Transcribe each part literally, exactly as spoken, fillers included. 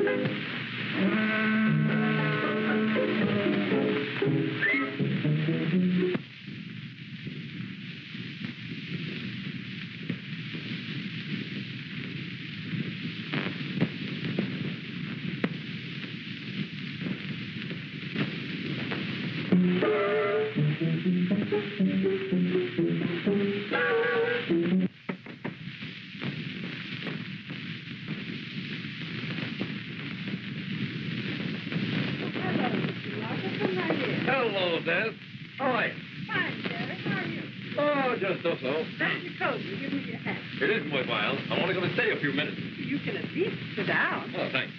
Hello, Des. How are you? Fine, Jerry. How are you? Oh, just so-so. There's your coat. You give me your hat. It isn't worthwhile. I'm only going to stay a few minutes. You can at least sit down. Oh, thanks.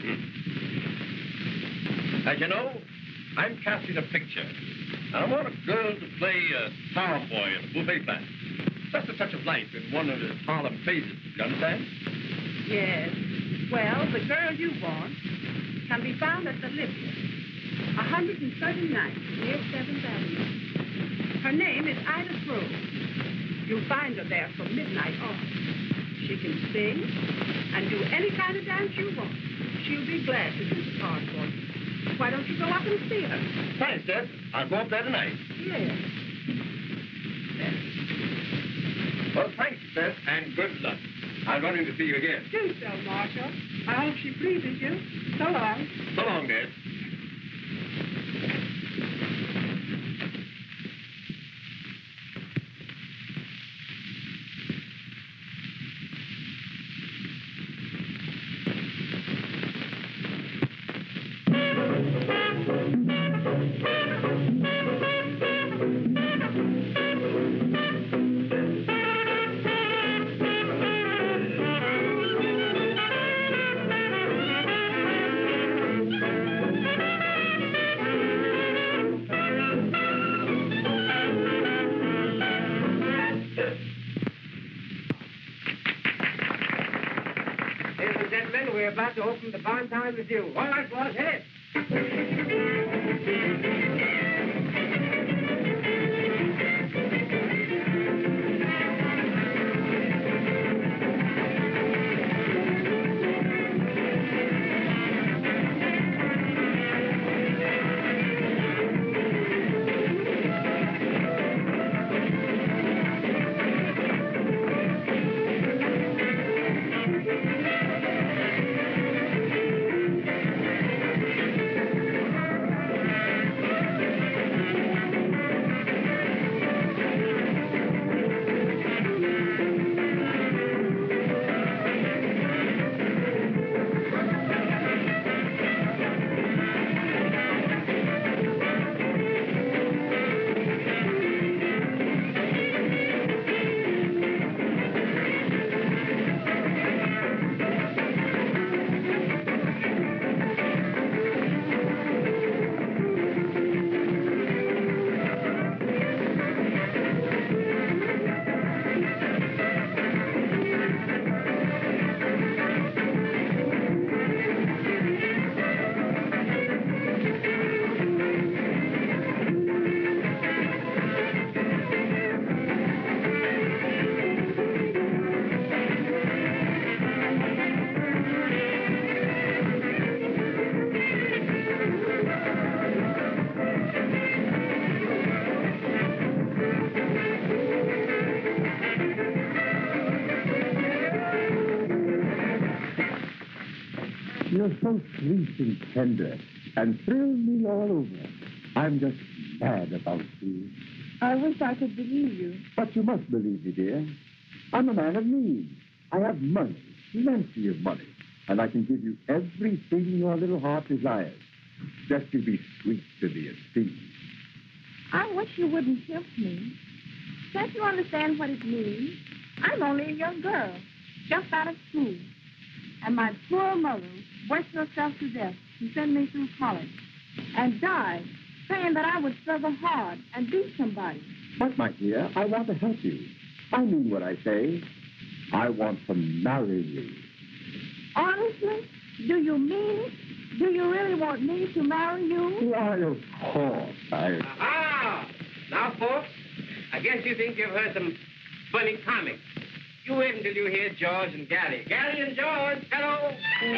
As you know, I'm casting a picture. And I want a girl to play a tower boy in a buffet plant. Just a touch of life in one of the Harlem phases. You understand? Yes. Well, the girl you want can be found at the Libya, one thirty-ninth, near seventh Avenue. Her name is Ida Grove. You'll find her there from midnight on. She can sing and do any kind of dance you want. She'll be glad to do the part for you. Why don't you go up and see her? Thanks, Deb. I'll go up there tonight. Yes. Yes. Well, thanks, Deb, and good luck. I'm running to see you again. Do so, Marshal. I hope she pleases you. So long. So long, Deb. We're about to open the Barn-Time Review. All right, boys, hit it. You're so sweet and tender and thrill me all over. I'm just mad about you. I wish I could believe you. But you must believe me, dear. I'm a man of means. I have money, plenty of money, and I can give you everything your little heart desires. Just to be sweet to me and see. I wish you wouldn't help me. Can't you understand what it means? I'm only a young girl, just out of school. And my poor mother worked herself to death to send me through college and died saying that I would struggle hard and be somebody. But, my dear, I want to help you. I mean what I say. I want to marry you. Honestly? Do you mean it? Do you really want me to marry you? Why, of course, I... Ah! Now, folks, I guess you think you've heard some funny comics. You wait until you hear George and Gally. Gally and George, hello.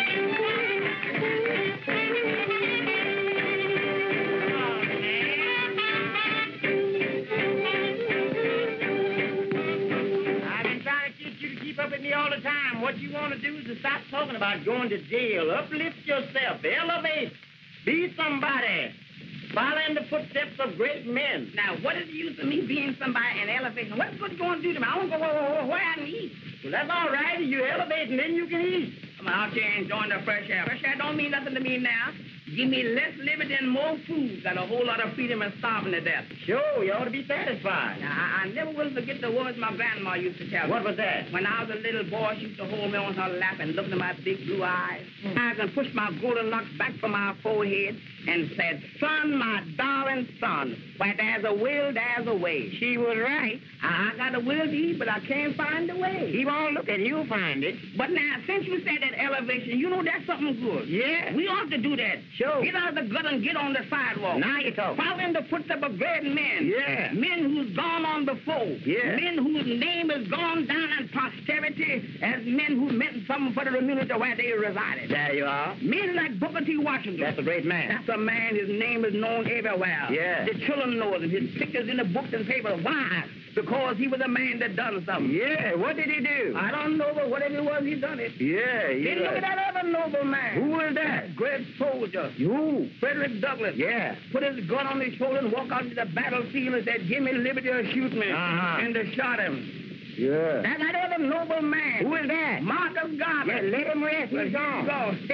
I've been trying to get you to keep up with me all the time. What you want to do is to stop talking about going to jail. Uplift yourself. Elevate. Be somebody. Follow in the footsteps of great men. Now, what is the use of me being somebody and elevation? What's good going to do to me? I want to go where, where I can eat. Well, that's all right. You elevate and then you can eat. I'm out here enjoying the fresh air. Fresh air don't mean nothing to me now. Give me less liberty and more food. Got a whole lot of freedom and starving to death. Sure, you ought to be satisfied. Now, I, I never will forget the words my grandma used to tell me. What was that? When I was a little boy, she used to hold me on her lap and look into my big blue eyes. Mm. I can push my golden locks back from my forehead and said, son, my darling son, why, there's a will, there's a way. She was right. I, I got a will to eat, but I can't find the way. Keep on looking, you'll find it. But now, since you said that elevation, you know that's something good. Yeah. We ought to do that. Sure. Get out of the gut and get on the sidewalk. Now you talk. Follow in the footsteps of great men. Yeah. Men who's gone on before. Yeah. Men whose name has gone down in posterity as men who meant something for the community where they resided. There you are. Men like Booker T. Washington. That's a great man. That's a man, his name is known everywhere. Yeah. The children know him. His picture's in the books and papers. Why? Because he was a man that done something. Yeah, what did he do? I don't know, but whatever it was, he done it. Yeah, yeah. Then look at that other noble man. Who was that? Great soldier. You. Frederick Douglass. Yeah. Put his gun on his shoulder and walk out to the battlefield and said, give me liberty or shoot me. Uh-huh. And they shot him. Yeah. That's that other noble man. Who is that? Marcus Garvey. Yeah, let him rest. Well, He's gone.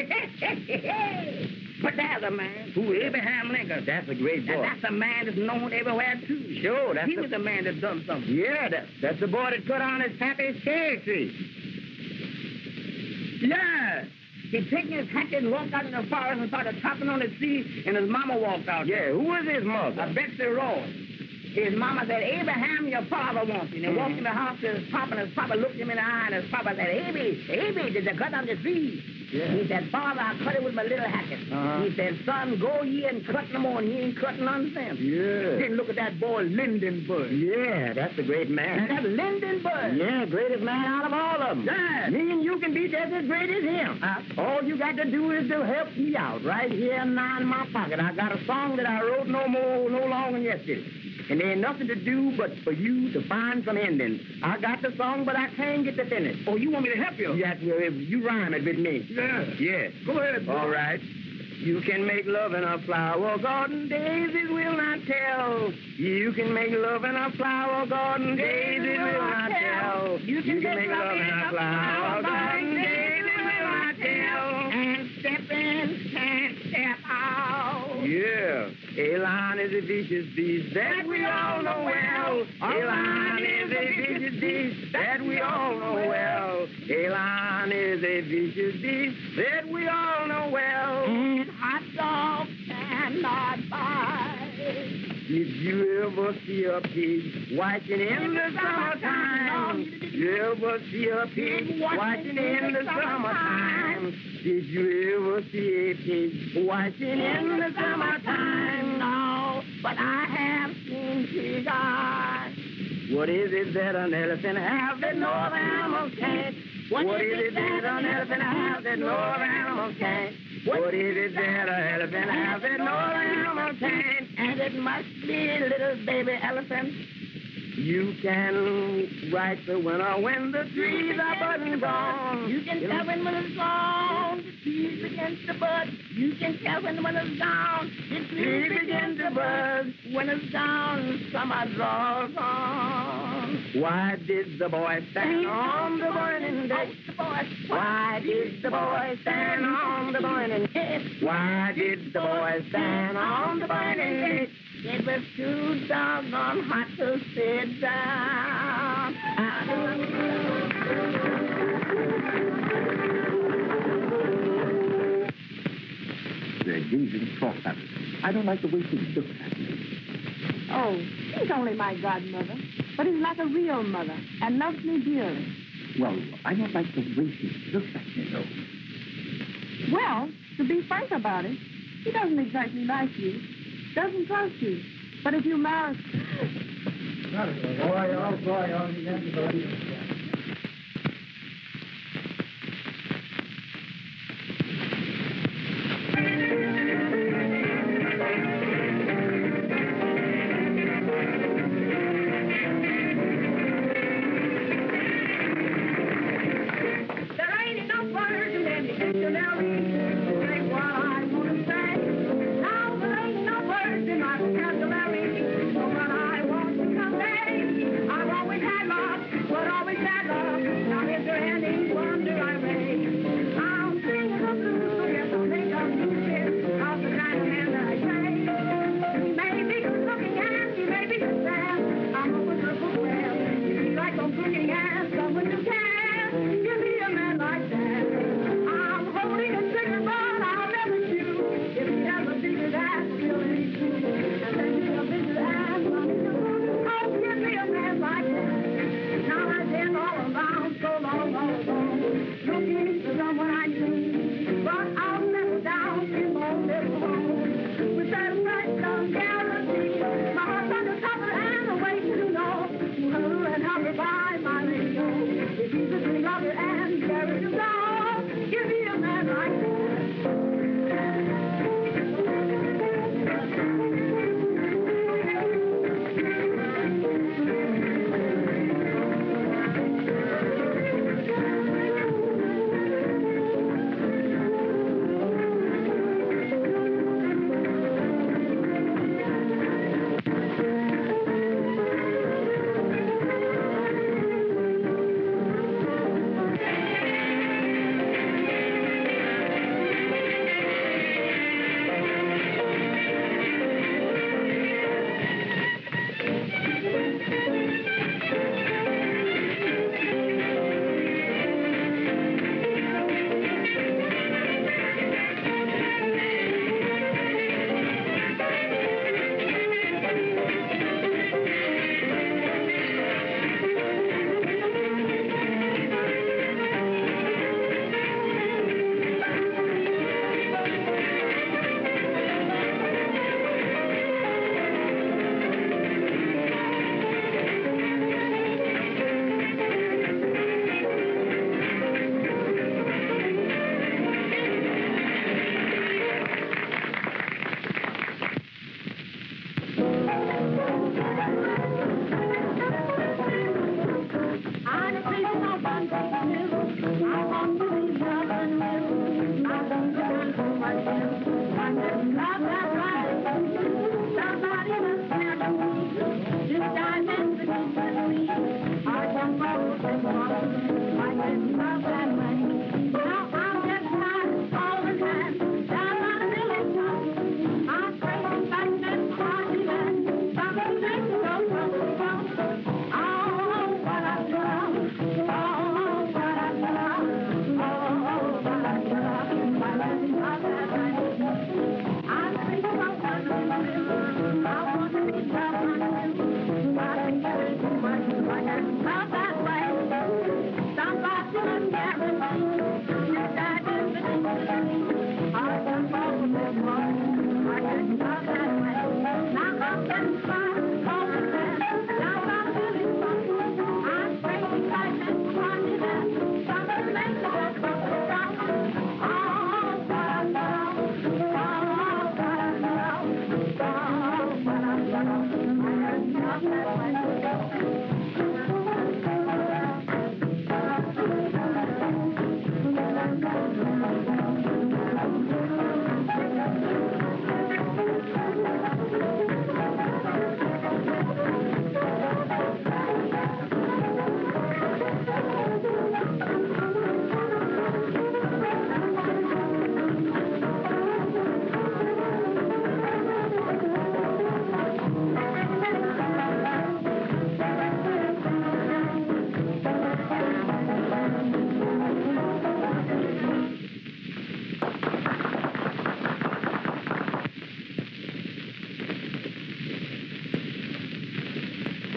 But there's a man. Who is? Abraham Lincoln. That's a great boy. And that's a man that's known everywhere, too. Sure, that's He the... was a man that done something. Yeah, that, that's the boy that cut on his pappy's cherry tree. Yeah. He taken his hatchet and walked out in the forest and started chopping on the tree, and his mama walked out. Yeah, who was his mother? Uh, Betsy Rose. His mama said, Abraham, your father wants you. And he Mm-hmm. walked in the house to his papa, and his papa looked him in the eye, and his papa said, Abby, Abby, did you cut down the tree? Yeah. He said, Father, I cut it with my little hatchet. Uh-huh. He said, son, go ye and cut no more, and he ain't cutting none since. Yeah. Then look at that boy, Lindenberg. Yeah, that's a great man. And that's Lindenberg. Yeah, greatest man out of all of them. Yeah. Me and you can be just as great as him. Huh? All you got to do is to help me out right here now in my pocket. I got a song that I wrote no more, no longer than yesterday. And there ain't nothing to do but for you to find some ending. I got the song, but I can't get the finish. Oh, you want me to help you? Yes, well, if you rhyme it with me. Yeah. Yes. Go ahead. boy. All right. You can make love in a flower garden, daisies will not tell. You can make love in a flower garden, daisies will not tell. You can make love in a flower garden, daisies will not tell. And step in and step out. Yeah. Elan is a vicious beast that we all know well. Elan is a vicious beast that we all know well. Elan is a vicious beast that we all know well. And hot dogs cannot buy. Did you ever see a pig watching in the summertime? You ever see a pig watching in the summertime? Did you ever see a pig watching in the summertime? No, but I have seen pig eyes. What is it that an elephant has that no other animal can't? What is it that an elephant has that no other animal can't? What is it that an elephant has that no other animal can't? And it must be little baby elephant. You can write the winter when the trees are budding gone. You can tell when winter's gone, the trees begin to bud. You can tell when winter's gone, the trees begin to bud. Winter's gone, summer draws on. Why did the boy stand on the burning deck? Why did the boy stand on the burning deck? Why did the boy stand on the burning deck? It was too doggone hot to sit down. They're gazing soft at us. I don't like the way she looks at me. Oh, she's only my godmother, but is like a real mother and loves me dearly. Well, I don't like the way she looks at me, though. Well, to be frank about it, she doesn't exactly like you, doesn't trust you. But if you marry...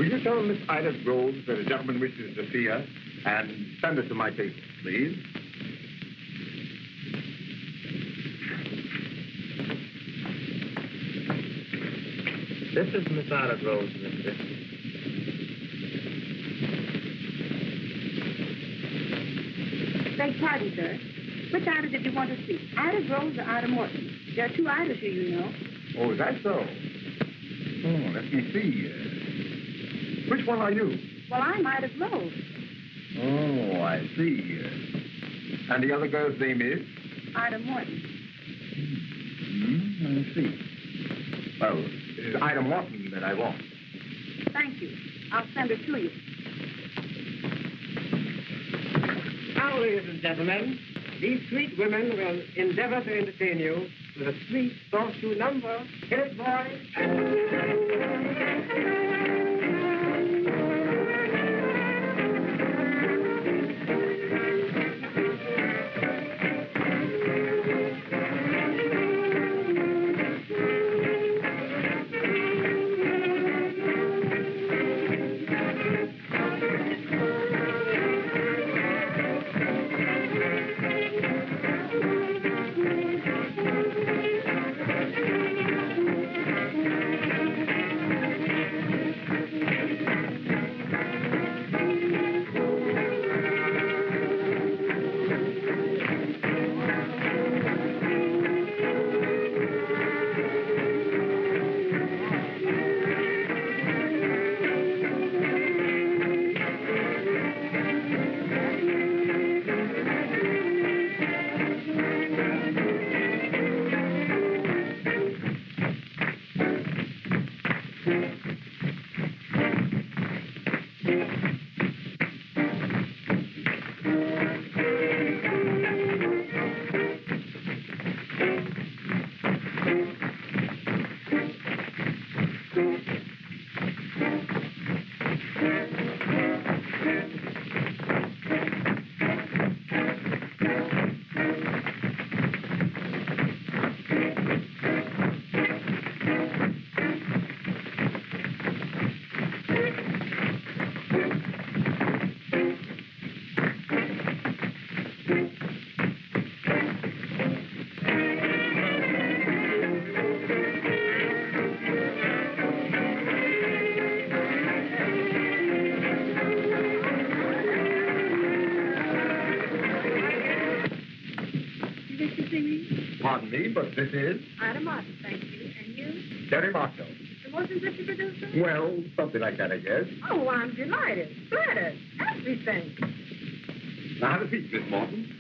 Will you tell Miss Ida Groves that a gentleman wishes to see her and send her to my table, please? This is Miss Ida Groves, mister. Beg pardon, sir. Which Ida did you want to see? Ida Groves or Ida Morton? There are two Idas here, you know. Oh, is that so? Oh, let me see. Uh, which one are you? Well, I'm Ida Groves. Oh, I see. Uh, and the other girl's name is? Ida Morton. Hmm, I see. Well, it is Ida Morton that I want. Thank you. I'll send her to you. Now, ladies and gentlemen, these sweet women will endeavor to entertain you with a sweet, soft-shoe number. Hit it, boys. Pardon me, but this is? Ida Martin, thank you. And you? Terry Marshall. The motion picture producer? Well, something like that, I guess. Oh, I'm delighted. Flattered. Everything. Now, have a seat, Miss Morton.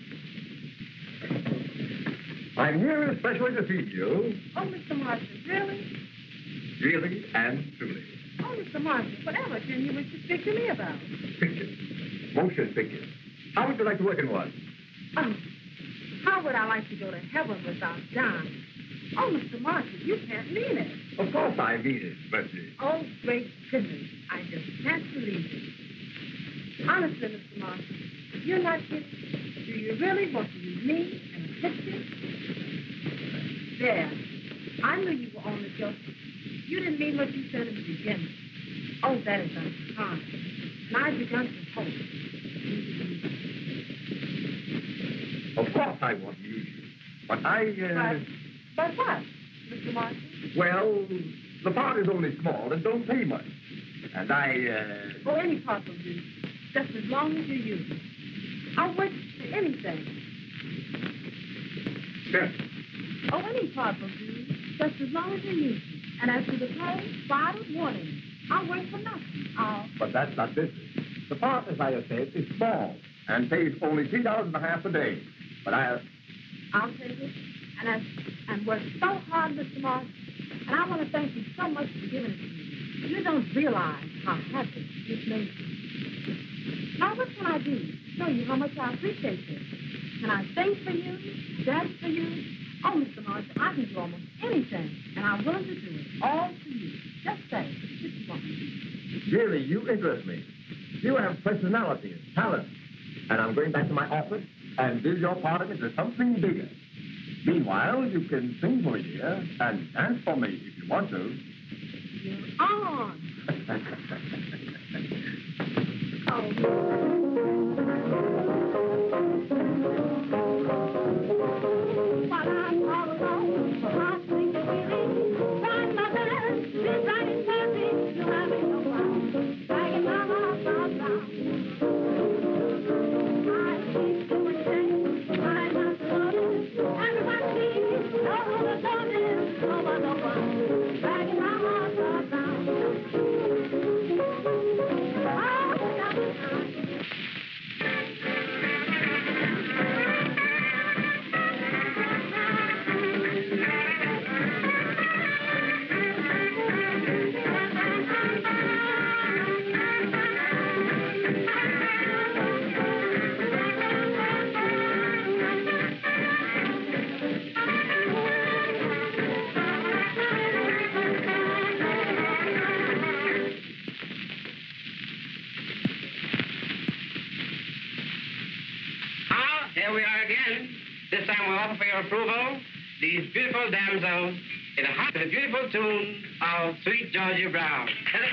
I'm here especially to see you. Oh, Mister Marshall, really? Really and truly. Oh, Mister Marshall, whatever can you wish to speak to me about? Pictures. Motion pictures. How would you like to work in one? Oh, how would I like to go to heaven without John? Oh, Mister Marshall, you can't mean it. Of course I mean it, but... Uh, Oh, great goodness. I just can't believe it. Honestly, Mister Marshall, you're not kidding. Do you really want to use me in a picture? There. I knew you were only joking. You didn't mean what you said in the beginning. Oh, that is unkind. And I've begun to hope. Of course I want to use you. But I, uh... But, but what, Mister Marshall? Well, the part is only small and don't pay much. And I, uh... Oh, any part will do. Just as long as you use it. I'll wait for anything. Yes. Oh, any part will do. Just as long as you use it. And as to the pay, I don't want it. I'll wait for nothing. I'll... But that's not business. The part, as I have said, is small and pays only three dollars and a half a day. But I... I'll take it. And I and worked so hard, Mister Marshall. And I want to thank you so much for giving it to me. You don't realize how happy this makes me. Now, what can I do to show you how much I appreciate this? Can I sing for you? Dance for you? Oh, Mister Marshall, I can do almost anything. And I'm willing to do it. All for you. Just say what you want. Really, you interest me. You have personality and talent. And I'm going back to my office and build your part of it into something bigger. Meanwhile, you can sing for me, dear, and dance for me if you want to. You're on. Here we are again. This time we'll offer for your approval these beautiful damsels in a hot, the beautiful tune of Sweet Georgia Brown.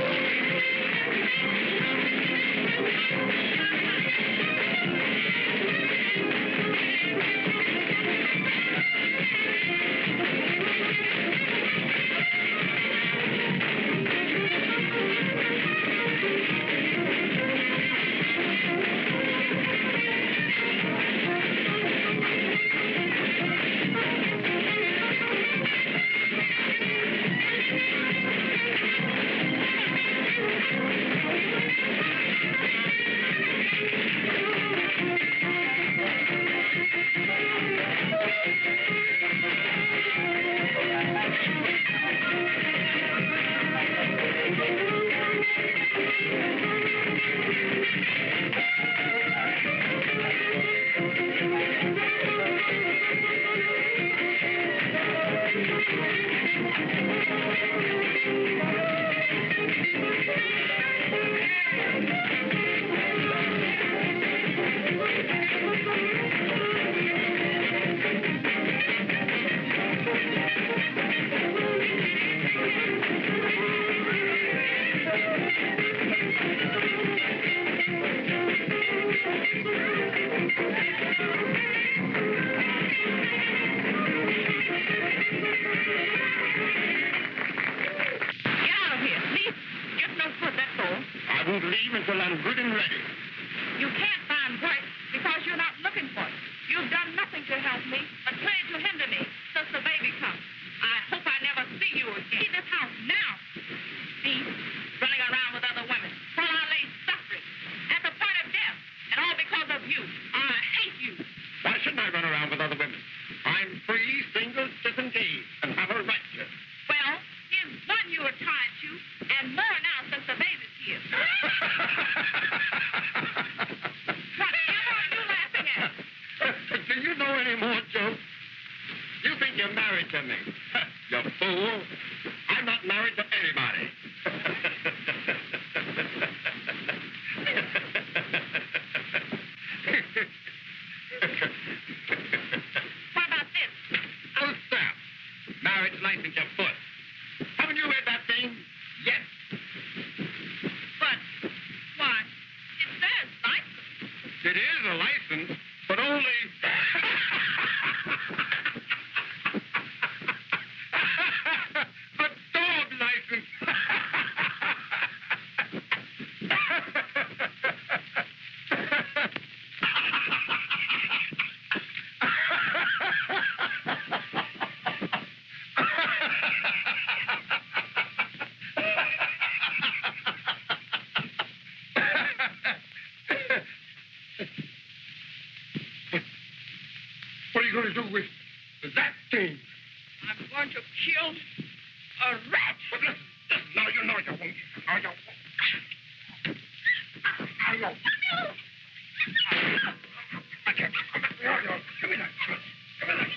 Until I'm good and ready. You can't find Bright because you're not looking for it. You've done nothing to help me, but plenty to hinder me since the baby comes. I hope I never see you again. Leave this house now. See, running around with other women while I lay suffering at the point of death, and all because of you. I hate you. Why shouldn't I run around with other women? I'm free, single, disengaged, and have a right to. Well, here's one you were tied to, and more now since the baby's here. Whatever are you laughing at? Do you know any more jokes? You think you're married to me? You fool. I'm not married to anybody. What about this? Oh, Sam. Marriage license your foot. Haven't you read that thing? Yes. But, why, it says license. It is a license, but only... a dog license. What are you going to do with that thing? I'm going to kill a rat. But listen, listen, now you know you won't. Now you won't. Now you won't. I can't. Come back. No, no. Give me that. Give me that.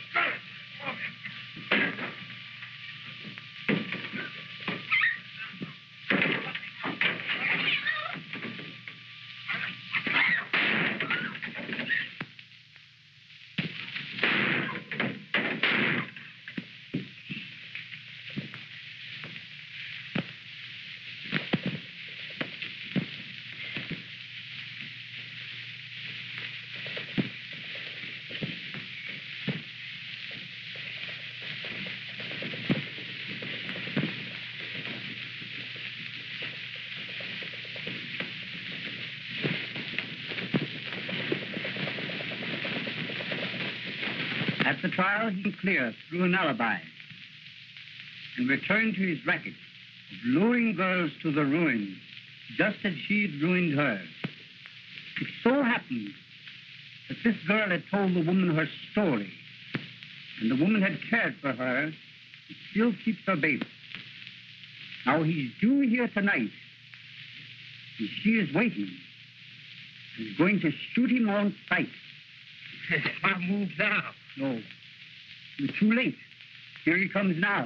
At the trial, he can clear through an alibi and return to his racket of luring girls to the ruin, just as she had ruined her. It so happened that this girl had told the woman her story, and the woman had cared for her and still keeps her baby. Now he's due here tonight, and she is waiting. He's going to shoot him on sight. I'll move now. No, you're too late. Here he comes now.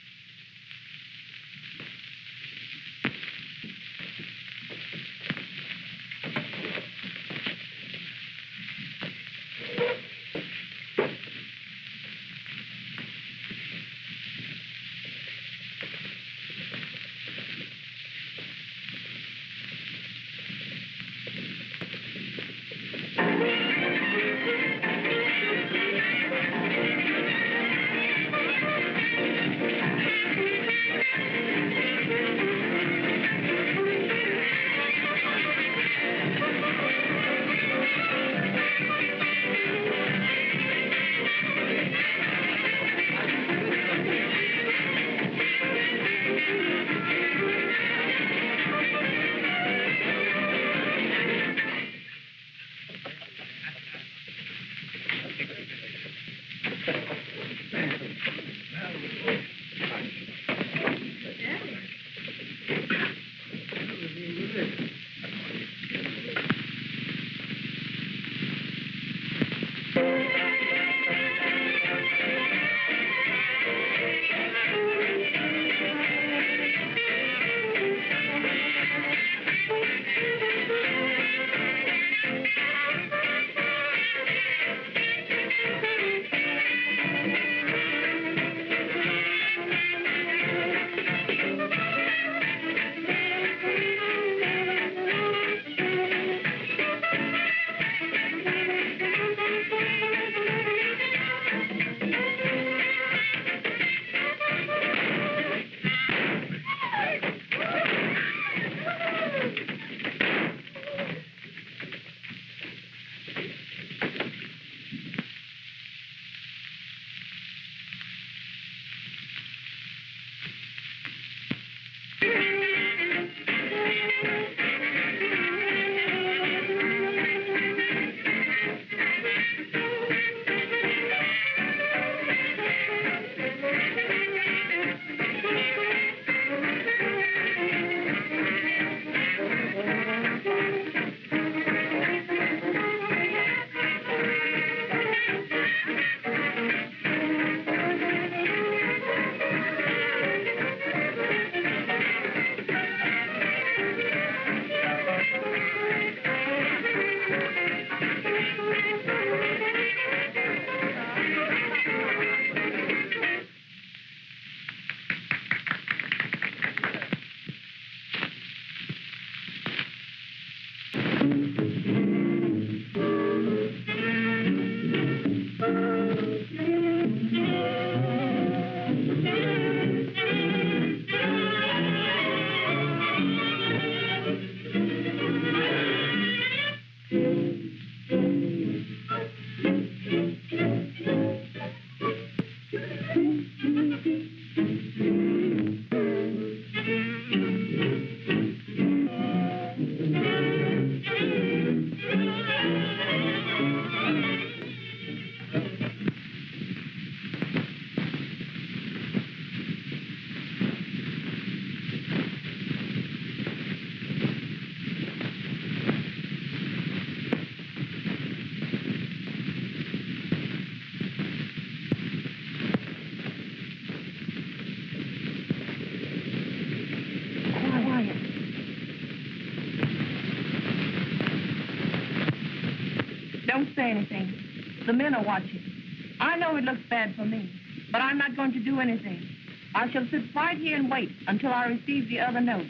Don't say anything. The men are watching. I know it looks bad for me, but I'm not going to do anything. I shall sit right here and wait until I receive the other note.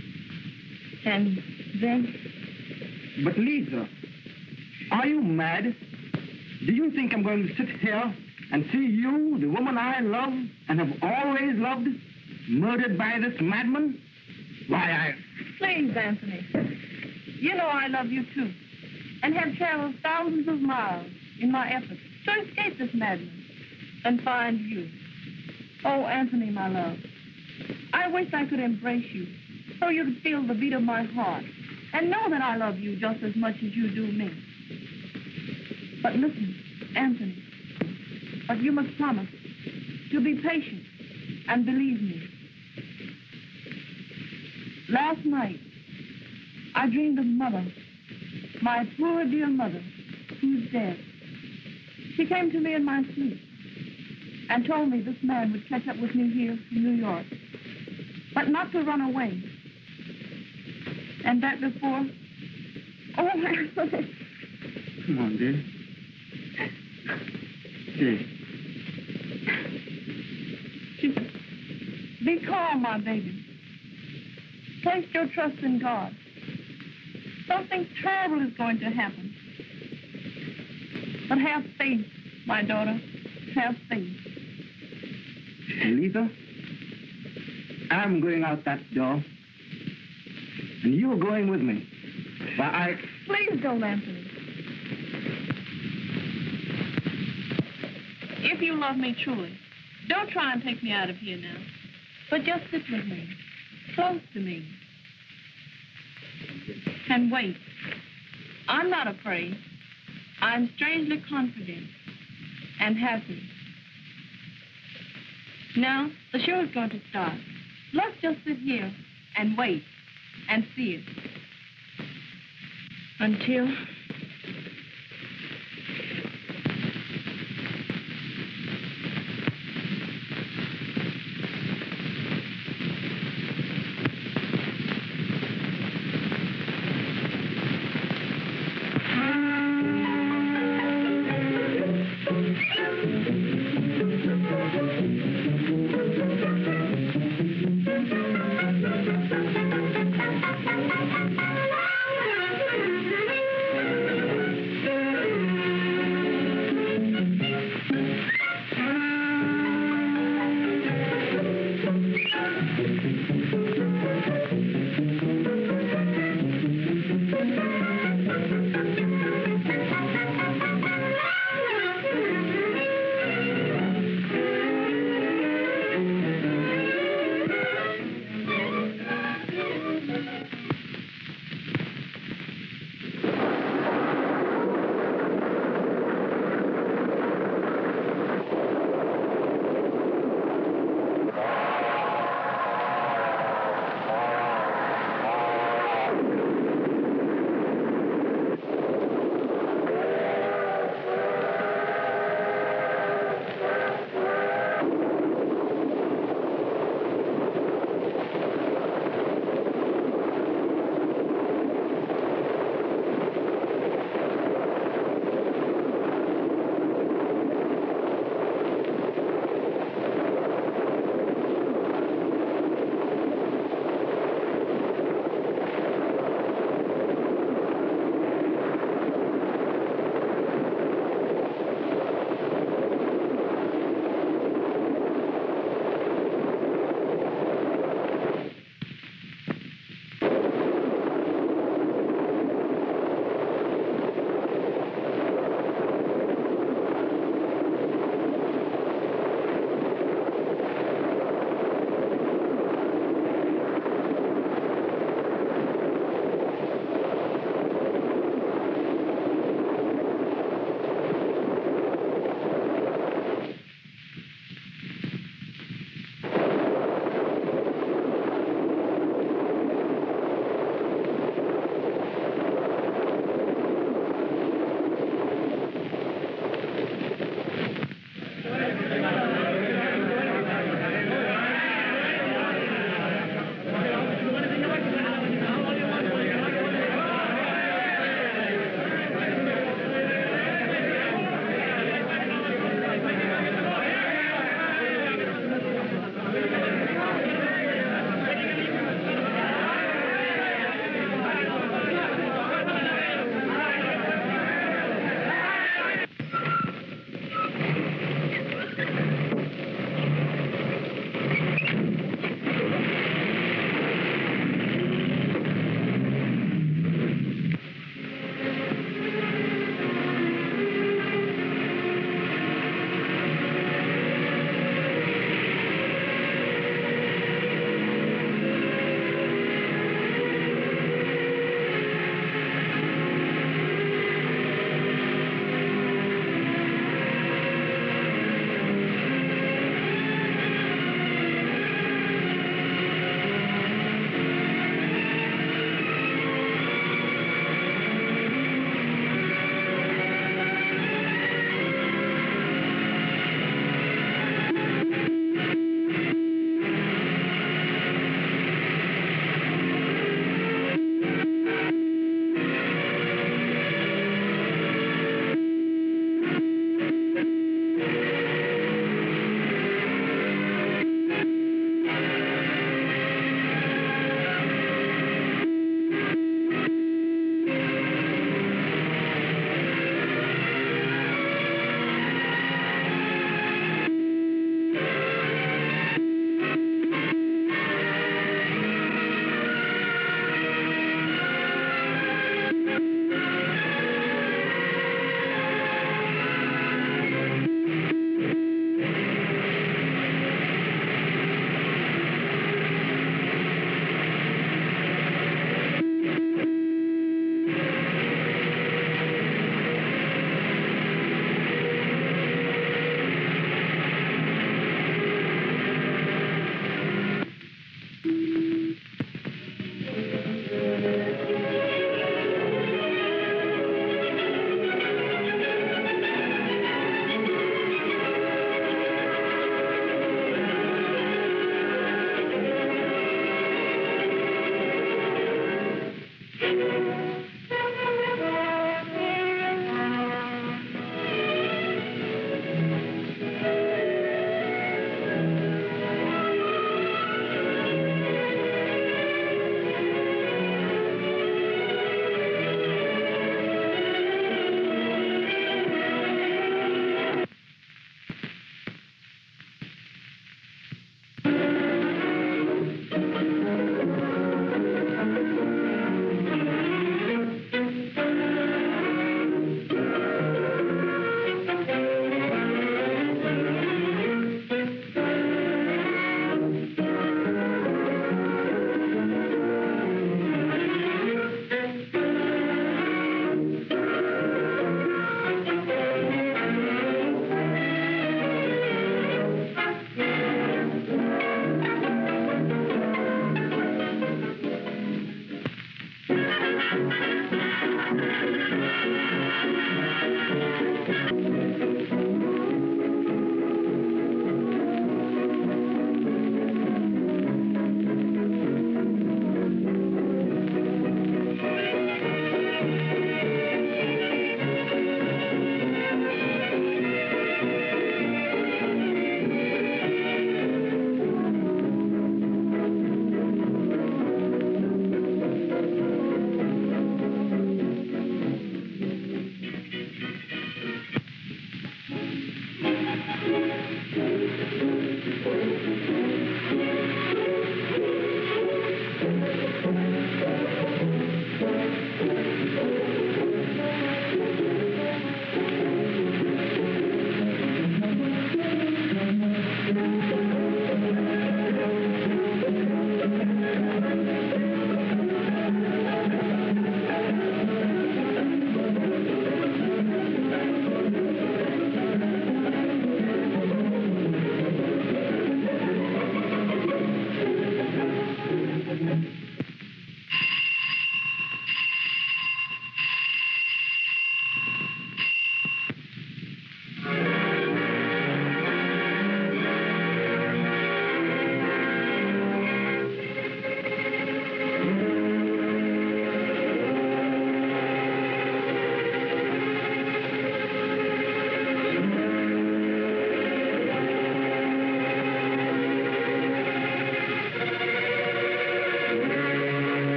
And then? But Lisa, are you mad? Do you think I'm going to sit here and see you, the woman I love and have always loved, murdered by this madman? Why, I... Please, Anthony. You know I love you, too, and have traveled thousands of miles in my efforts to escape this madman. and find you. Oh, Anthony, my love, I wish I could embrace you so you could feel the beat of my heart and know that I love you just as much as you do me. But listen, Anthony, but you must promise to be patient and believe me. Last night, I dreamed of Mother, my poor dear mother, who's dead. She came to me in my sleep and told me this man would catch up with me here in New York, but not to run away. And that before... Oh, Anthony. Come on, dear. Dear. She said, be calm, my baby. Place your trust in God. Something terrible is going to happen. But have faith, my daughter. Have faith. Lisa, I'm going out that door. And you're going with me. But I... Please don't, Anthony. If you love me truly, don't try and take me out of here now. But just sit with me, close to me. And wait. I'm not afraid. I'm strangely confident and happy. Now, the show is going to start. Let's just sit here and wait and see it. Until...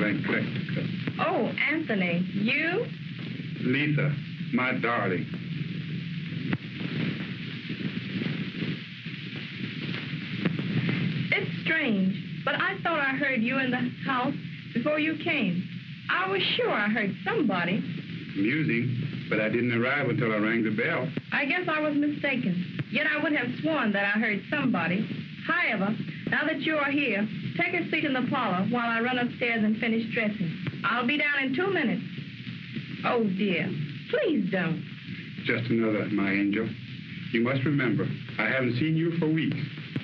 blank collector. Oh, Anthony, you? Lisa, my darling. It's strange, but I thought I heard you in the house before you came. I was sure I heard somebody. Amusing, but I didn't arrive until I rang the bell. I guess I was mistaken. Yet I would have sworn that I heard somebody. However, now that you are here, take a seat in the parlor while I run upstairs and finish dressing. I'll be down in two minutes. Oh, dear. Please don't. Just another, my angel. You must remember, I haven't seen you for weeks.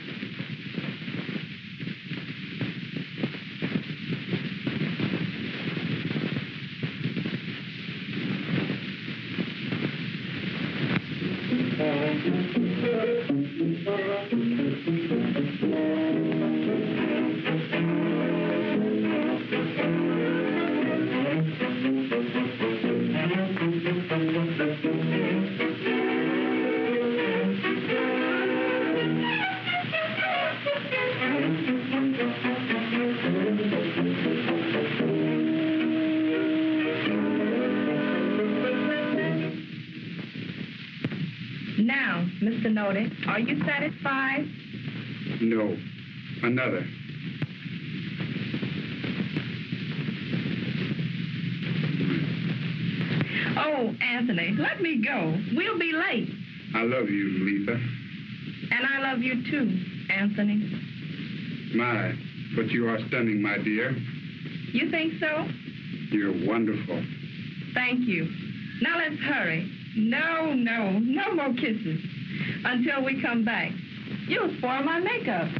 Now, Mister Noty, are you satisfied? No, another. Oh, Anthony, let me go. We'll be late. I love you, Lisa. And I love you too, Anthony. My, but you are stunning, my dear. You think so? You're wonderful. Thank you. Now let's hurry. No, no, no more kisses until we come back. You'll spoil my makeup.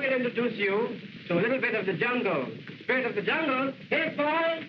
will introduce you to a little bit of the jungle. Spirit of the jungle, hit boy!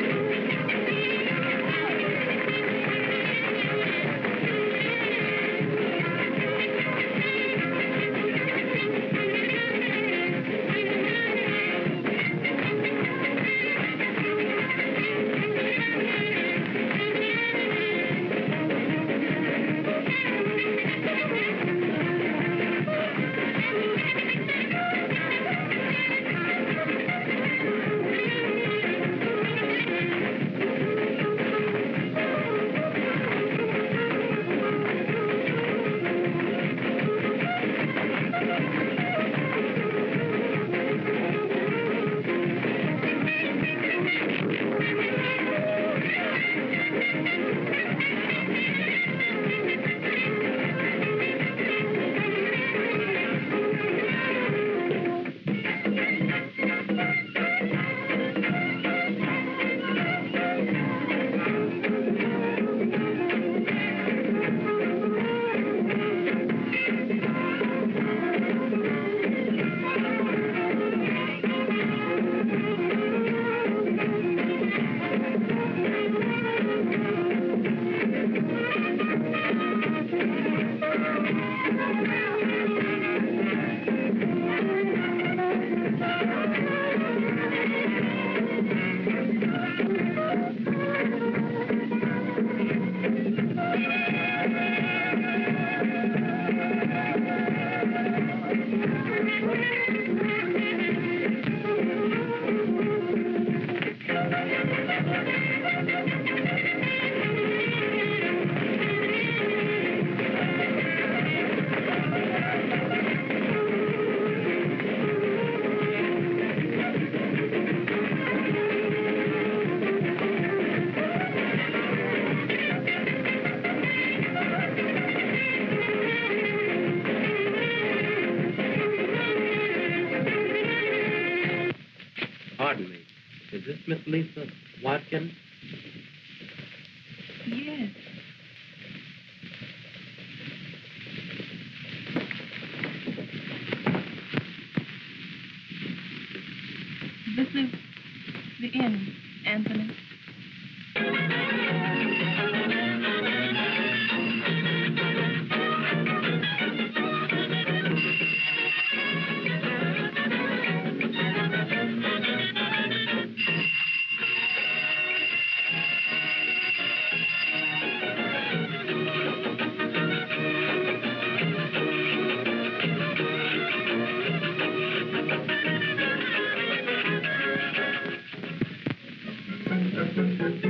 Pardon me. Is this Miss Lisa Watkins? Yes. This is the inn, Anthony. Thank you.